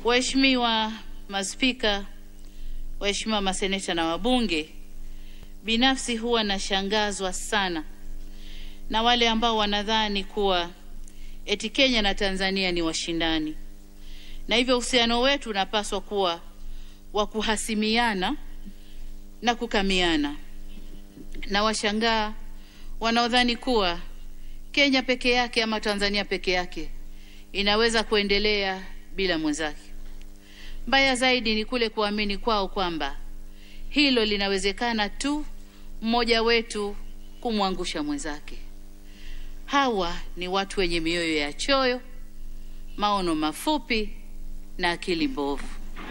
Waheshimiwa maspika, waheshimiwa maseneta na wabunge, binafsi huwa nashangazwa sana na wale ambao wanadhani kuwa eti Kenya na Tanzania ni washindani, na hivyo uhusiano wetu unapaswa kuwa wa kuhasimiana na kukamiana. Na washangaa wanaodhani kuwa Kenya peke yake ama Tanzania peke yake inaweza kuendelea bila mwenzake. Mbaya zaidi ni kule kuamini kwao kwamba hilo linawezekana tu mmoja wetu kumwangusha mwenzake. Hawa ni watu wenye mioyo ya choyo, maono mafupi na akili mbovu.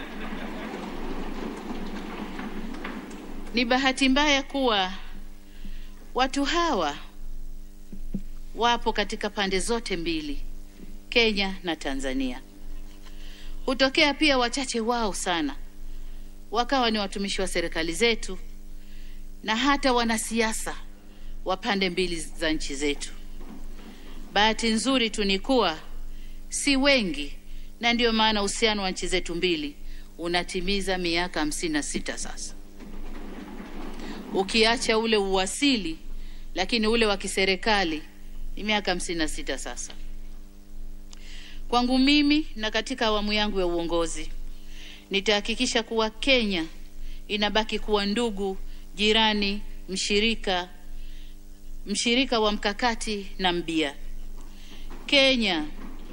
Ni bahati mbaya kuwa watu hawa wapo katika pande zote mbili, Kenya na Tanzania. Hutokea pia wachache wao sana wakawa ni watumishi wa serikali zetu na hata wanasiasa wa pande mbili za nchi zetu. Bahati nzuri tu ni kuwa si wengi, na ndio maana uhusiano wa nchi zetu mbili unatimiza miaka 56 sasa. Ukiacha ule uwasili, lakini ule wa kiserikali ni miaka 56 sasa. Kwangu mimi na katika awamu yangu ya uongozi, nitahakikisha kuwa Kenya inabaki kuwa ndugu, jirani, mshirika wa mkakati na mbia. Kenya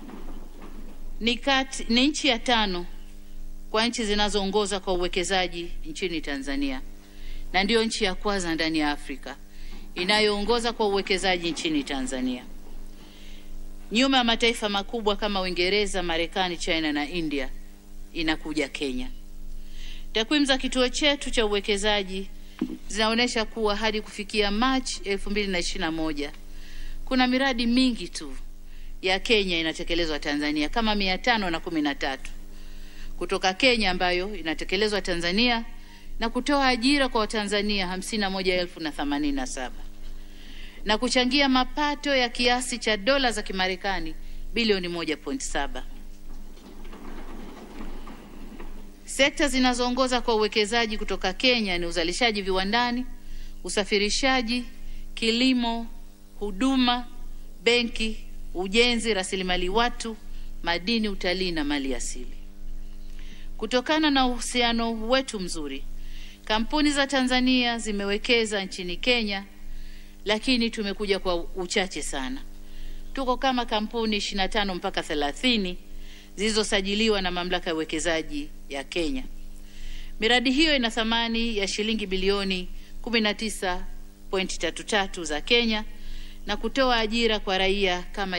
ni nchi ya 5 kwa nchi zinazoongoza kwa uwekezaji nchini Tanzania, na ndio nchi ya kwanza ndani ya Afrika inayoongoza kwa uwekezaji nchini Tanzania, nyuma ya mataifa makubwa kama Uingereza, Marekani, China na India. Inakuja Kenya. Takwimu za kituo chetu cha uwekezaji zinaonyesha kuwa hadi kufikia Machi 2021 kuna miradi mingi tu ya Kenya inatekelezwa Tanzania, kama 513 kutoka Kenya ambayo inatekelezwa Tanzania na kutoa ajira kwa Watanzania 51,087 na kuchangia mapato ya kiasi cha dola za Kimarekani bilioni 1.7. Sekta zinazoongoza kwa uwekezaji kutoka Kenya ni uzalishaji viwandani, usafirishaji, kilimo, huduma, benki, ujenzi, rasilimali watu, madini, utalii na mali asili. Kutokana na uhusiano wetu mzuri, kampuni za Tanzania zimewekeza nchini Kenya, lakini tumekuja kwa uchache sana. Tuko kama kampuni 25 mpaka 30 zilizosajiliwa na mamlaka ya uwekezaji ya Kenya. Miradi hiyo ina thamani ya shilingi bilioni 19.33 za Kenya na kutoa ajira kwa raia kama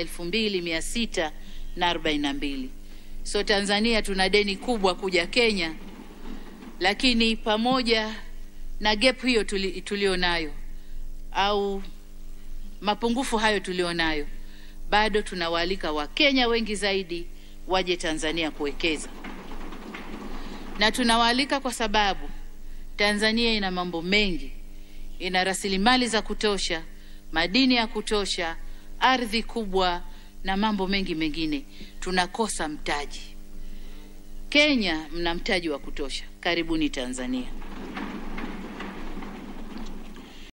2642. So Tanzania tuna deni kubwa kuja Kenya, lakini pamoja na gap hiyo tulionayo au mapungufu hayo tulionayo, bado tunawaalika Wakenya wengi zaidi waje Tanzania kuwekeza. Na tunawaalika kwa sababu Tanzania ina mambo mengi, ina rasilimali za kutosha, madini ya kutosha, ardhi kubwa na mambo mengi mengine. Tunakosa mtaji. Kenya mna mtaji wa kutosha. Karibuni Tanzania.